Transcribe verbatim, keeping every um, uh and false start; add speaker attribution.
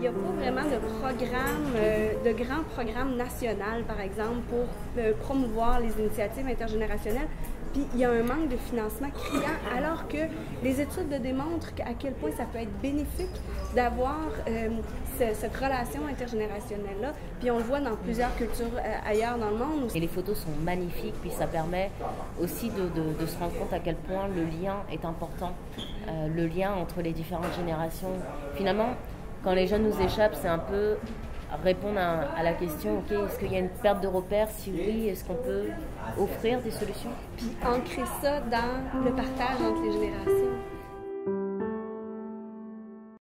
Speaker 1: n'y a pas vraiment de programme, euh, de grands programmes national, par exemple, pour euh, promouvoir les initiatives intergénérationnelles. Puis il y a un manque de financement criant, alors que les études le démontrent à quel point ça peut être bénéfique d'avoir euh, ce, cette relation intergénérationnelle-là. Puis on le voit dans plusieurs cultures euh, ailleurs dans le monde.
Speaker 2: Et les photos sont magnifiques, puis ça permet aussi de, de, de se rendre compte à quel point le lien est important, euh, le lien entre les différentes générations. Finalement, quand les jeunes nous échappent, c'est un peu répondre à, à la question, ok, est-ce qu'il y a une perte de repères? Si oui, est-ce qu'on peut offrir des solutions?
Speaker 1: Puis ancrer ça dans le partage entre les générations.